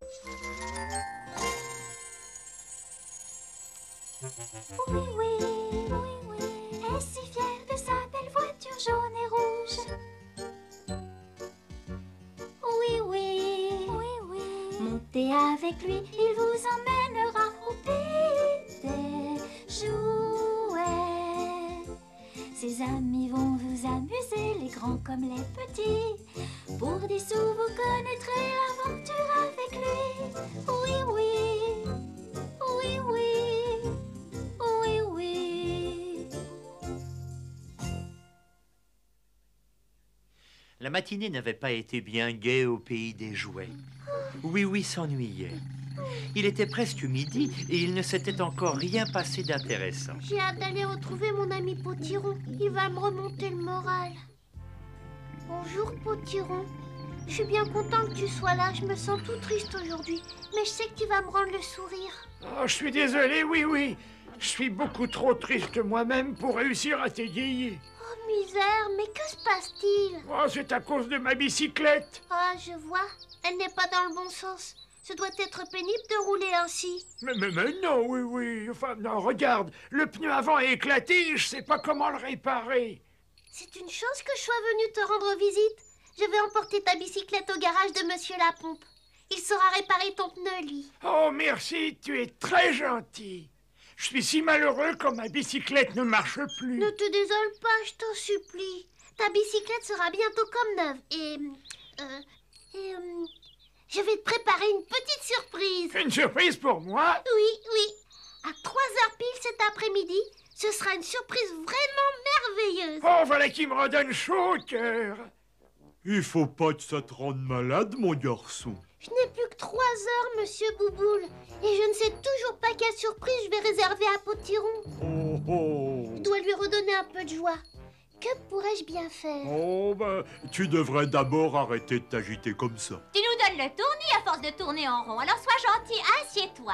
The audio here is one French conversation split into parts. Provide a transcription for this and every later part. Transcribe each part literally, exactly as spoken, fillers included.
Oui, oui, oui, oui. Est si fier de sa belle voiture jaune et rouge. Oui, oui, oui, oui. Montez avec lui, il vous emmènera au pays des jouets. Ses amis vont vous amuser, les grands comme les petits. Pour des sous, vous connaîtrez l'aventure avec lui. Oui, oui, oui, oui, oui, oui. La matinée n'avait pas été bien gaie au pays des jouets. Oui, oui, s'ennuyait. Il était presque midi et il ne s'était encore rien passé d'intéressant. J'ai hâte d'aller retrouver mon ami Potiron. Il va me remonter le moral. Bonjour Potiron. Je suis bien content que tu sois là. Je me sens tout triste aujourd'hui. Mais je sais que tu vas me rendre le sourire. Oh, je suis désolé, oui, oui. Je suis beaucoup trop triste moi-même pour réussir à t'égayer. Oh misère, mais que se passe-t-il? Oh, c'est à cause de ma bicyclette. Ah, je vois. Elle n'est pas dans le bon sens. Ce doit être pénible de rouler ainsi. Mais, mais, mais non, oui, oui. Enfin, non, regarde. Le pneu avant est éclaté et je sais pas comment le réparer. C'est une chance que je sois venue te rendre visite. Je vais emporter ta bicyclette au garage de Monsieur Lapompe. Il saura réparer ton pneu, lui. Oh, merci, tu es très gentil. Je suis si malheureux quand ma bicyclette ne marche plus. Ne te désole pas, je t'en supplie. Ta bicyclette sera bientôt comme neuve. Et... Euh, et... Euh, je vais te préparer une petite surprise. Une surprise pour moi? Oui, oui. À trois heures pile cet après-midi, ce sera une surprise vraiment merveilleuse. Oh, voilà qui me redonne chaud au cœur. Il faut pas que ça te rende malade, mon garçon. Je n'ai plus que trois heures, monsieur Bouboule. Et je ne sais toujours pas quelle surprise je vais réserver à Potiron. Oh, oh. Je dois lui redonner un peu de joie. Que pourrais-je bien faire? Oh, ben, tu devrais d'abord arrêter de t'agiter comme ça. Tu nous donnes le tournis à force de tourner en rond. Alors sois gentil, assieds-toi.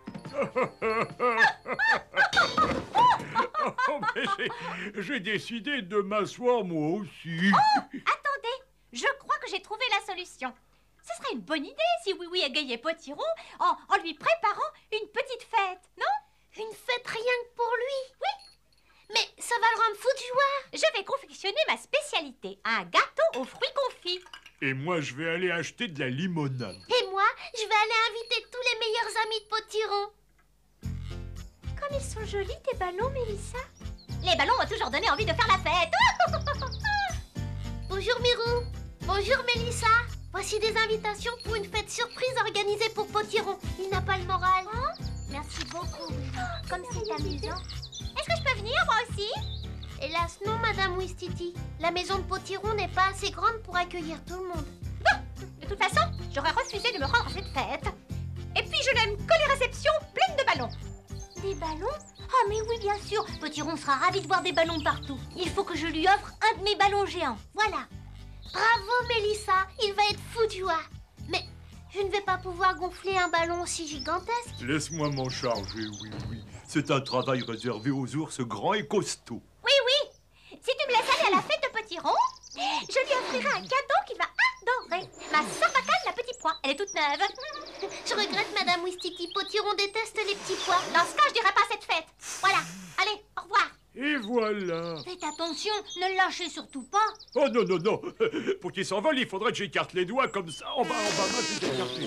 Oh, mais j'ai- j'ai décidé de m'asseoir moi aussi. Oh, attendez, je crois que j'ai trouvé la solution. Ce serait une bonne idée si Oui-Oui égayait Potiron en, en lui préparant une petite fête, non? Une fête rien que pour lui? Oui. Mais ça va le rendre fou de joie. Je vais confectionner ma spécialité, un gâteau aux fruits confits. Et moi, je vais aller acheter de la limonade. Et moi, je vais aller inviter tous les meilleurs amis de Potiron. Comme ils sont jolis tes ballons, Mélissa. Les ballons m'ont toujours donné envie de faire la fête. Bonjour Mirou. Bonjour Mélissa. Voici des invitations pour une fête surprise organisée pour Potiron. Il n'a pas le moral. Oh, merci beaucoup. Comme c'est amusant. Est-ce que je peux venir, moi aussi? Hélas non, Madame Ouistiti. La maison de Potiron n'est pas assez grande pour accueillir tout le monde. Bon, de toute façon, j'aurais refusé de me rendre à cette fête. Et puis, je n'aime que les réceptions pleines de ballons. Des ballons? Ah, mais oui, bien sûr. Potiron sera ravi de voir des ballons partout. Il faut que je lui offre un de mes ballons géants. Voilà. Bravo Mélissa, il va être fou de joie. Mais je ne vais pas pouvoir gonfler un ballon aussi gigantesque. Laisse-moi m'en charger, oui, oui. C'est un travail réservé aux ours grands et costauds. Oui, oui. Si tu me laisses aller à la fête de Potiron, je lui offrirai un cadeau qu'il va adorer. Ma sarbacane, la petite pois. Elle est toute neuve. Je regrette, Madame Ouistiti. Potiron déteste les petits pois. Dans ce cas, je dirai pas à cette fête. Voilà. Allez, au revoir. Et voilà. Faites attention, ne le lâchez surtout pas. Oh non, non, non. Pour qu'il s'envole, il faudrait que j'écarte les doigts comme ça. En bas, en bas, moi, je vais écarter.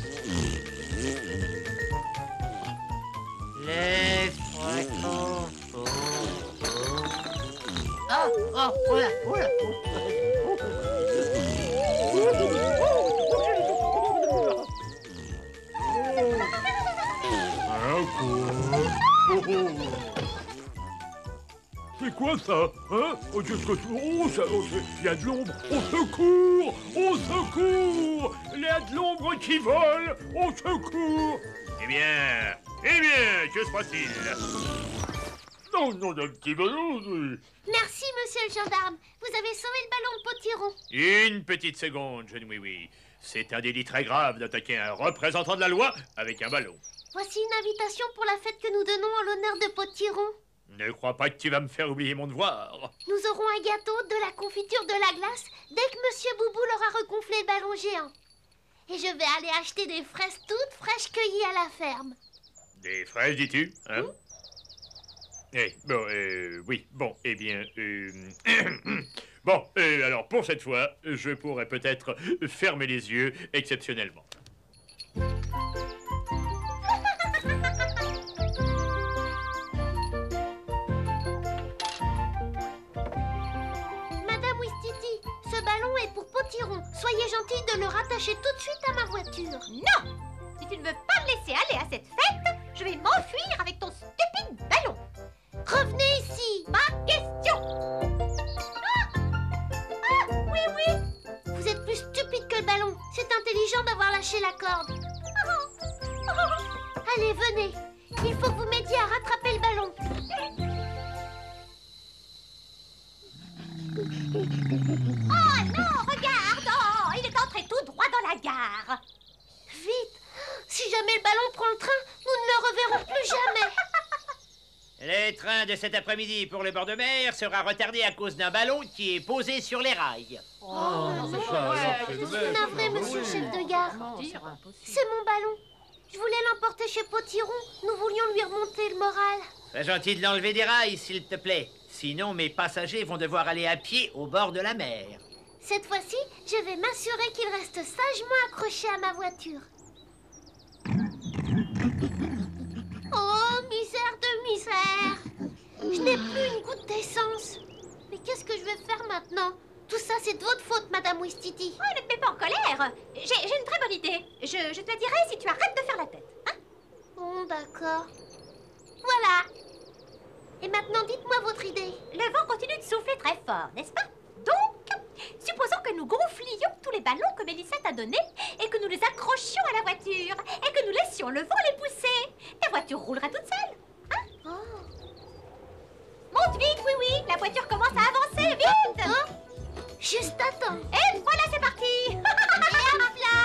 Les fréquents. Oh, oh. Ah, ah, voilà, voilà. Un coup. Oh, oh. C'est quoi ça? Hein? Oh, qu'est-ce que c'est? Oh, ça, oh, c'est- il y a de l'ombre. Au secours! Au secours! Il y a de l'ombre qui vole! Au secours! Eh bien, eh bien, que se passe-t-il? Non, non, un petit ballon. oui. Merci, monsieur le gendarme. Vous avez sauvé le ballon de Potiron. Une petite seconde, jeune oui-oui. C'est un délit très grave d'attaquer un représentant de la loi avec un ballon. Voici une invitation pour la fête que nous donnons en l'honneur de Potiron. Ne crois pas que tu vas me faire oublier mon devoir. Nous aurons un gâteau, de la confiture, de la glace, dès que monsieur Bouboule aura regonflé le ballon géant. Et je vais aller acheter des fraises toutes fraîches cueillies à la ferme. Des fraises, dis-tu, hein? Mmh. Eh, bon, euh, oui, bon, eh bien, euh... bon, euh, alors, pour cette fois, je pourrais peut-être fermer les yeux exceptionnellement. Madame Ouistiti, ce ballon est pour Potiron. Soyez gentille de le rattacher tout de suite à ma voiture. Non! Si tu ne veux pas me laisser aller à cette fête, je vais m'enfuir avec ton stupide ballon. Revenez ici. Pas question! Ah! Ah, oui, oui! Vous êtes plus stupide que le ballon. C'est intelligent d'avoir lâché la corde. Allez, venez. Il faut que vous m'aidiez à rattraper le ballon. Oh non, regarde! Oh, il est entré tout droit dans la gare. Vite. Si jamais le ballon prend le train, nous ne le reverrons plus jamais. Le train de cet après-midi pour le bord de mer sera retardé à cause d'un ballon qui est posé sur les rails. Oh, non, je suis navré, monsieur le chef de gare. C'est mon ballon. Je voulais l'emporter chez Potiron. Nous voulions lui remonter le moral. Sois gentil de l'enlever des rails, s'il te plaît. Sinon, mes passagers vont devoir aller à pied au bord de la mer. Cette fois-ci, je vais m'assurer qu'il reste sagement accroché à ma voiture. Oh, misère de misère! Je n'ai plus une goutte d'essence. Mais qu'est-ce que je vais faire maintenant? Tout ça, c'est de votre faute, Madame Ouistiti. Oh, ne te mets pas en colère. J'ai j'ai une très bonne idée. Je, je te dirai si tu arrêtes de faire la tête. Hein? Bon, d'accord. Voilà. Et maintenant, dites-moi votre idée. Le vent continue de souffler très fort, n'est-ce pas? Donc, supposons que nous gonflions tous les ballons que Mélissa t'a donnés et que nous les accrochions à la voiture et que nous laissions le vent les pousser. Ta voiture roulera toute seule. Hein? Oh. Monte vite, oui, oui. La voiture commence à avancer, vite. Hein? Juste à temps. Et voilà, c'est parti. Et hop là.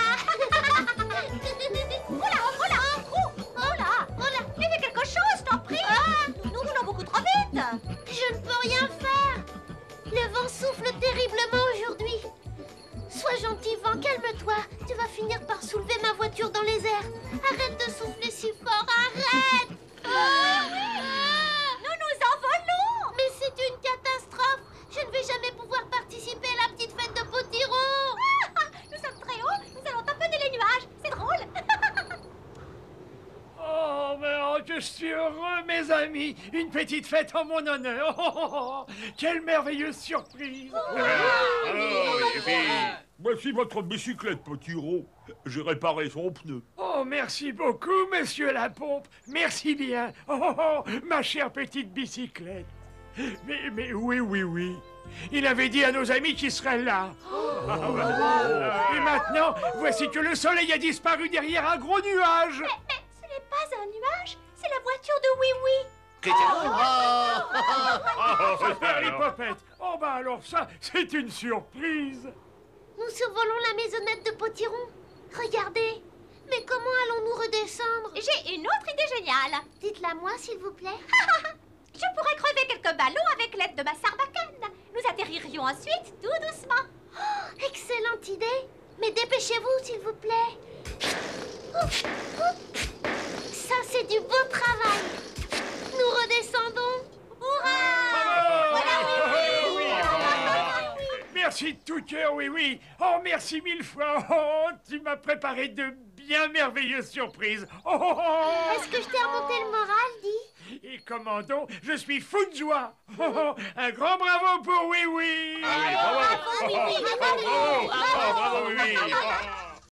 Oula, oula, oh, oh là, oh là. Mais fais quelque chose, je t'en prie. Nous roulons beaucoup trop vite. Je ne peux rien faire. Le vent souffle terriblement aujourd'hui. Sois gentil, vent, calme-toi. Tu vas finir par soulever ma voiture dans les airs. Arrête de souffler si fort, arrête. Ah, nous nous envolons. mais c'est une catastrophe. Je ne vais jamais pouvoir participer à la petite fête de Potiron. Nous sommes très hauts, nous allons taponner les nuages. C'est drôle. Oh, mais oh, que je suis heureux, mes amis. Une petite fête en mon honneur. Oh, oh, oh, quelle merveilleuse surprise. Alors, et puis... Voici votre bicyclette, Potiron. J'ai réparé son pneu. Oh, merci beaucoup, monsieur la pompe. Merci bien. Oh, oh, oh, ma chère petite bicyclette. Mais, mais oui, oui, oui. Il avait dit à nos amis qu'il serait là. Ah, ouais. Et maintenant, voici que le soleil a disparu derrière un gros nuage. Mais, mais ce n'est pas un nuage, c'est la voiture de Oui Oui. Super les popettes. Oh, bah alors ça, c'est une surprise. Nous survolons la maisonnette de Potiron. Regardez. Mais comment allons-nous redescendre? J'ai une autre idée géniale. Dites-la moi, s'il vous plaît. Je pourrais crever quelques ballons avec l'aide de ma sarbacane. Nous atterririons ensuite tout doucement. Oh, excellente idée. Mais dépêchez-vous, s'il vous plaît. Ouf, ouf. Ça, c'est du beau travail. Nous redescendons. Hurrah! Voilà, oui, oui. Merci de tout cœur, oui, oui. Oh, merci mille fois. Oh, tu m'as préparé de bien merveilleuses surprises. Oh, oh, oh. Est-ce que je t'ai remonté le moral, dis? Et comment donc, je suis fou de joie. Oh, oh, un grand bravo pour oui, oui. Ah oui, bravo. Bravo, oui, oui, Bravo, bravo. bravo, bravo, oui, oui.